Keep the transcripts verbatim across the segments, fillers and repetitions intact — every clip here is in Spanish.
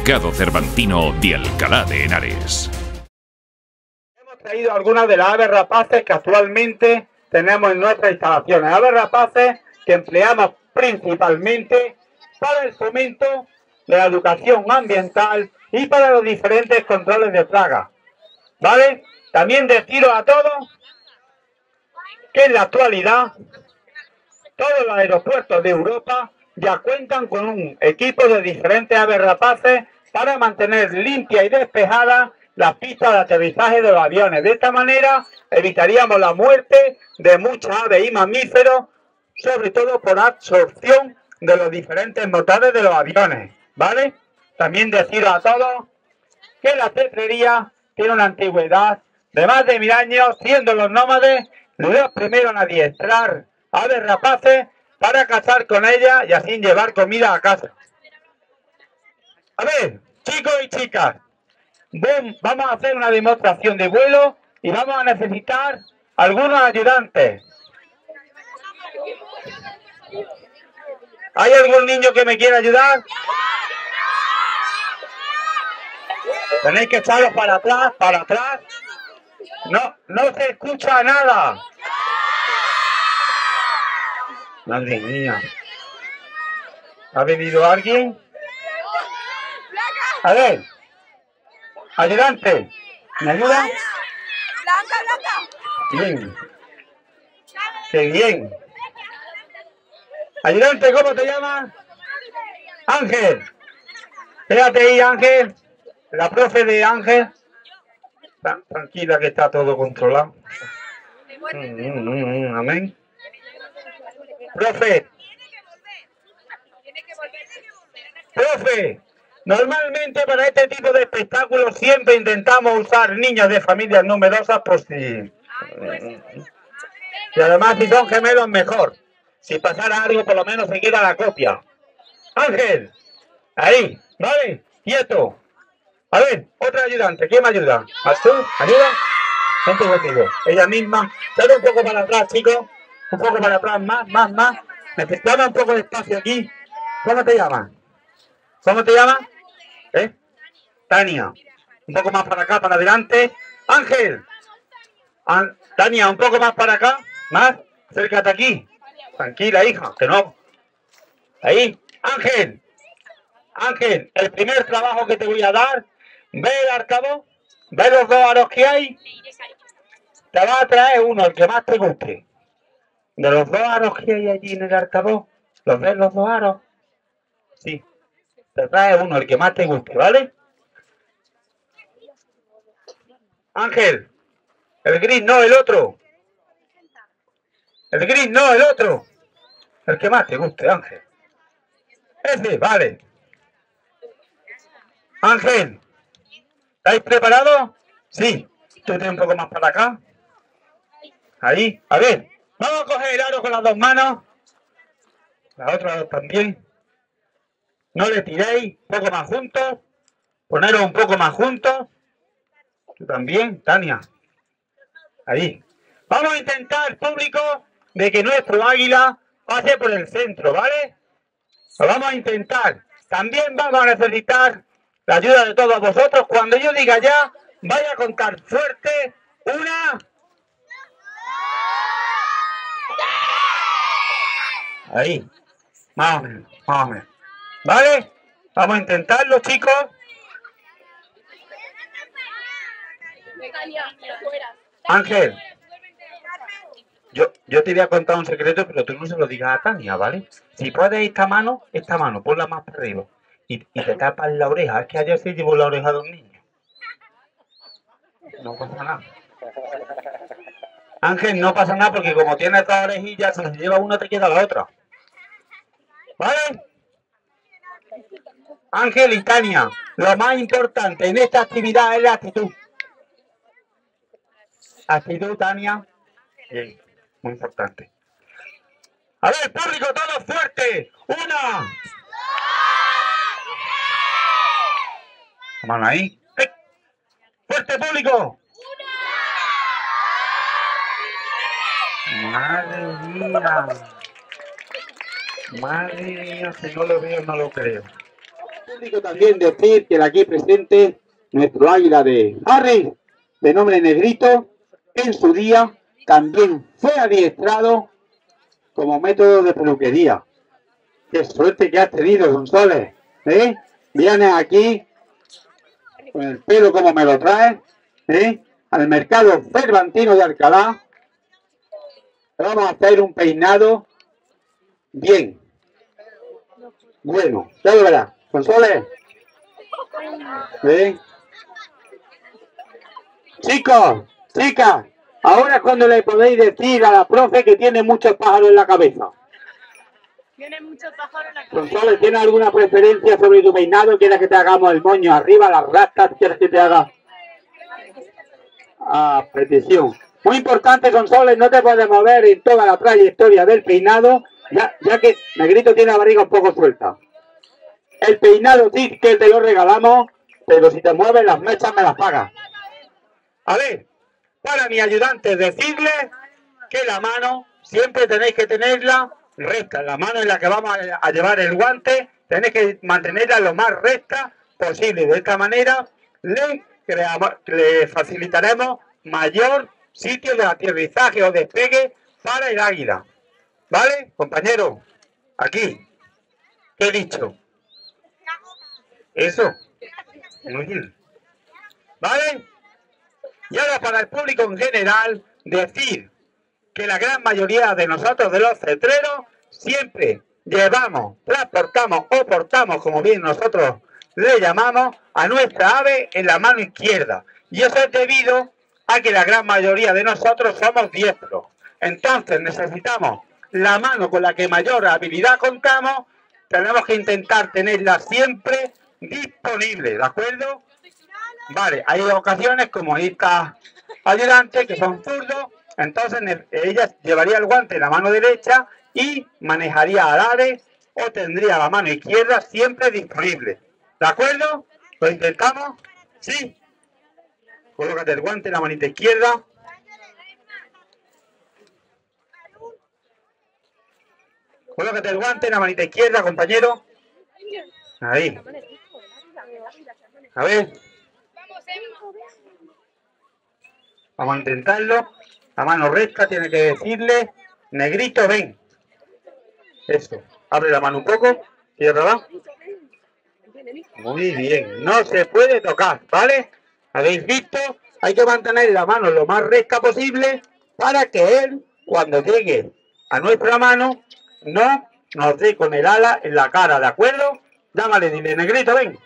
Mercado Cervantino de Alcalá de Henares. Hemos traído algunas de las aves rapaces que actualmente tenemos en nuestras instalaciones. Aves rapaces que empleamos principalmente para el fomento de la educación ambiental y para los diferentes controles de plagas. ¿Vale? También deciros a todos que en la actualidad todos los aeropuertos de Europa ya cuentan con un equipo de diferentes aves rapaces para mantener limpia y despejada las pistas de aterrizaje de los aviones. De esta manera evitaríamos la muerte de muchas aves y mamíferos, sobre todo por absorción de los diferentes motores de los aviones. ¿Vale? También deciros a todos que la cetrería tiene una antigüedad de más de mil años, siendo los nómades los primeros en adiestrar aves rapaces para cazar con ellas y así llevar comida a casa. A ver, chicos y chicas, vamos a hacer una demostración de vuelo y vamos a necesitar algunos ayudantes. ¿Hay algún niño que me quiera ayudar? Tenéis que echarlos para atrás, para atrás. No, no se escucha nada. Madre mía. ¿Ha venido alguien? A ver. Ayudante. ¿Me ayuda? Blanca, Blanca. Bien. Qué bien. Ayudante, ¿cómo te llamas? Ángel. Quédate ahí, Ángel. La profe de Ángel. Tranquila que está todo controlado. Mm, mm, mm, amén. Profe. Profe. Normalmente para este tipo de espectáculos siempre intentamos usar niños de familias numerosas por si... Y además si son gemelos mejor. Si pasara algo por lo menos se queda la copia. Ángel. Ahí. ¿Vale? Quieto. A ver, otra ayudante. ¿Quién me ayuda? ¿Vas tú? ¿Ayuda? Vente conmigo. Ella misma. Dale un poco para atrás, chicos. Un poco para atrás. Más, más, más. Necesitamos un poco de espacio aquí. ¿Cómo te llamas? ¿Cómo te llamas? ¿Eh? Tania. Un poco más para acá, para adelante. Ángel. An Tania, un poco más para acá. Más. Acércate aquí. Tranquila, hija. Que no. Ahí. Ángel. Ángel, el primer trabajo que te voy a dar, ve el arcabuz, ve los dos aros que hay, te vas a traer uno, el que más te guste. De los dos aros que hay allí en el arcabuz, ¿los ves los dos aros? Sí, te traes uno, el que más te guste, ¿vale? Ángel, el gris no, el otro. El gris no, el otro. El que más te guste, Ángel. Ese, vale. Ángel, ¿estáis preparados? Sí. Tú te un poco más para acá. Ahí. A ver, vamos a coger el aro con las dos manos. Las otras también. No le tiréis. Un poco más juntos. Poneros un poco más juntos. Tú también, Tania. Ahí. Vamos a intentar, público, de que nuestro águila pase por el centro, ¿vale? Lo vamos a intentar. También vamos a necesitar la ayuda de todos vosotros. Cuando yo diga ya, vaya a contar fuerte. Una. Ahí. Más o menos, más o menos. ¿Vale? Vamos a intentarlo, chicos. Ángel. Yo, yo te voy a contar un secreto, pero tú no se lo digas a Tania, ¿vale? Si puedes esta mano, esta mano, ponla más para arriba. Y, y te tapas la oreja. Es que ayer se llevó la oreja de un niño. No pasa nada. Ángel, no pasa nada porque como tienes dos orejillas, si se lleva una te queda la otra. ¿Vale? Ángel y Tania, lo más importante en esta actividad es la actitud. Actitud, Tania. Bien, muy importante. A ver, público, todos fuerte. Una. Mano ahí. ¡Eh! ¡Fuerte, público! Madre mía. Madre mía, si no lo veo, no lo creo. público también decir que el aquí presente, nuestro águila de Harry, de nombre Negrito, en su día también fue adiestrado como método de peluquería. Qué suerte que has tenido, Sonsoles, ¿eh? Vienes aquí con el pelo como me lo traes, ¿eh? Al mercado cervantino de Alcalá. Vamos a hacer un peinado bien. Bueno, ya lo verás. Sonsoles. ¿Eh? Chicos, chicas, ahora es cuando le podéis decir a la profe que tiene muchos pájaros en la cabeza. Tiene muchos pájaros en la cabeza. Sonsoles, ¿tienes alguna preferencia sobre tu peinado? ¿Quieres que te hagamos el moño arriba, las rastas? ¿Quieres que te haga? Ah, petición. Muy importante, Sonsoles, no te puedes mover en toda la trayectoria del peinado, ya, ya que Negrito tiene la barriga un poco suelta. El peinado sí que te lo regalamos, pero si te mueves las mechas me las pagas. A ver, para mi ayudante decirle que la mano siempre tenéis que tenerla recta. La mano en la que vamos a llevar el guante tenéis que mantenerla lo más recta posible. De esta manera le, creamos, le facilitaremos mayor sitio de aterrizaje o despegue para el águila. ¿Vale, compañero? Aquí. ¿Qué he dicho? Eso. Muy bien. ¿Vale? Y ahora para el público en general, decir que la gran mayoría de nosotros, de los cetreros, siempre llevamos, transportamos o portamos, como bien nosotros le llamamos, a nuestra ave en la mano izquierda. Y eso es debido a que la gran mayoría de nosotros somos diestros. Entonces necesitamos la mano con la que mayor habilidad contamos, tenemos que intentar tenerla siempre disponible, ¿de acuerdo? Vale, hay ocasiones como esta ayudante que son zurdos, entonces ella llevaría el guante en la mano derecha y manejaría al ave o tendría la mano izquierda siempre disponible. ¿De acuerdo? ¿Lo intentamos? ¿Sí? Colócate el guante en la manita izquierda. Colócate el guante en la manita izquierda, compañero. Ahí. A ver. Vamos a intentarlo. La mano recta tiene que decirle, Negrito, ven. Eso. Abre la mano un poco. Cierra. Muy bien. No se puede tocar, ¿vale? ¿Habéis visto? Hay que mantener la mano lo más recta posible para que él, cuando llegue a nuestra mano, no nos dé con el ala en la cara, ¿de acuerdo? Llámale, dile, Negrito, ven.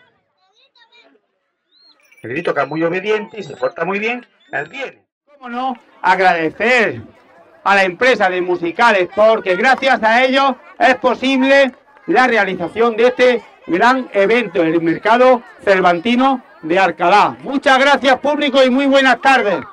Negrito, que es muy obediente y se porta muy bien, él viene. ¿Cómo no? Agradecer a la empresa de Musicales, porque gracias a ellos es posible la realización de este gran evento, el mercado cervantino de Alcalá. Muchas gracias, público, y muy buenas tardes.